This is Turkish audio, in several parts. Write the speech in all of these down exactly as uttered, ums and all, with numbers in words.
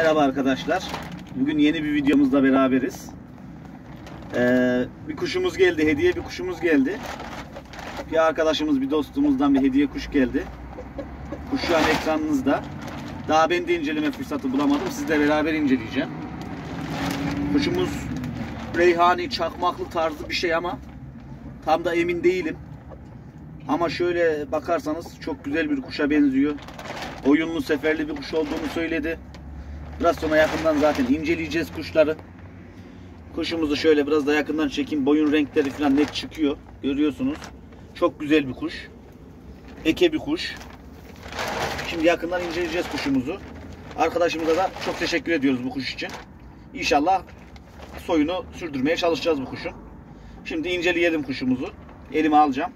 Merhaba arkadaşlar. Bugün yeni bir videomuzla beraberiz. Ee, bir kuşumuz geldi. Hediye bir kuşumuz geldi. Bir arkadaşımız, bir dostumuzdan bir hediye kuş geldi. Kuş şu an ekranınızda. Daha ben de inceleme fırsatı bulamadım. Sizle beraber inceleyeceğim. Kuşumuz reyhani, çakmaklı tarzı bir şey ama tam da emin değilim. Ama şöyle bakarsanız çok güzel bir kuşa benziyor. Oyunlu, seferli bir kuş olduğunu söyledi. Biraz sonra yakından zaten inceleyeceğiz kuşları. Kuşumuzu şöyle biraz da yakından çekeyim. Boyun renkleri falan net çıkıyor. Görüyorsunuz. Çok güzel bir kuş. Eke bir kuş. Şimdi yakından inceleyeceğiz kuşumuzu. Arkadaşımıza da çok teşekkür ediyoruz bu kuş için. İnşallah soyunu sürdürmeye çalışacağız bu kuşun. Şimdi inceleyelim kuşumuzu. Elime alacağım.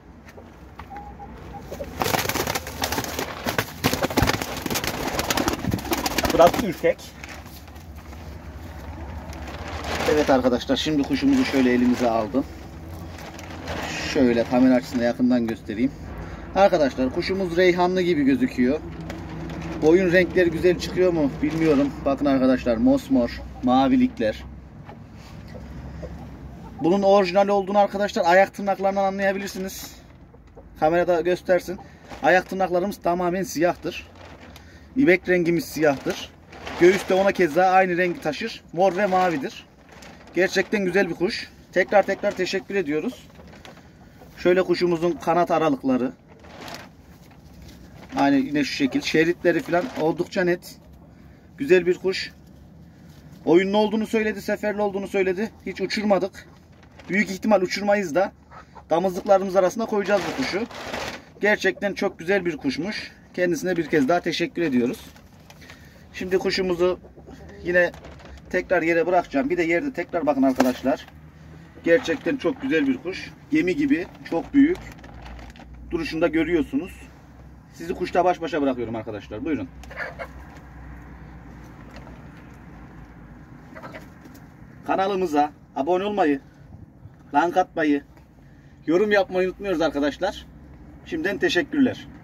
Fırat ürkek. Evet arkadaşlar, şimdi kuşumuzu şöyle elimize aldım. Şöyle kamera açısına yakından göstereyim. Arkadaşlar kuşumuz reyhanlı gibi gözüküyor. Boyun renkleri güzel çıkıyor mu bilmiyorum. Bakın arkadaşlar, mosmor, mavilikler. Bunun orijinal olduğunu arkadaşlar ayak tırnaklarından anlayabilirsiniz. Kamerada göstersin. Ayak tırnaklarımız tamamen siyahtır. İbek rengimiz siyahtır. Göğüste ona keza aynı rengi taşır. Mor ve mavidir. Gerçekten güzel bir kuş. Tekrar tekrar teşekkür ediyoruz. Şöyle kuşumuzun kanat aralıkları. Aynı yine şu şekil. Şeritleri falan oldukça net. Güzel bir kuş. Oyunlu olduğunu söyledi. Seferli olduğunu söyledi. Hiç uçurmadık. Büyük ihtimal uçurmayız da. Damızlıklarımız arasında koyacağız bu kuşu. Gerçekten çok güzel bir kuşmuş. Kendisine bir kez daha teşekkür ediyoruz. Şimdi kuşumuzu yine tekrar yere bırakacağım. Bir de yerde tekrar bakın arkadaşlar. Gerçekten çok güzel bir kuş. Gemi gibi, çok büyük. Duruşunda görüyorsunuz. Sizi kuşla baş başa bırakıyorum arkadaşlar. Buyurun. Kanalımıza abone olmayı, like atmayı, yorum yapmayı unutmuyoruz arkadaşlar. Şimdiden teşekkürler.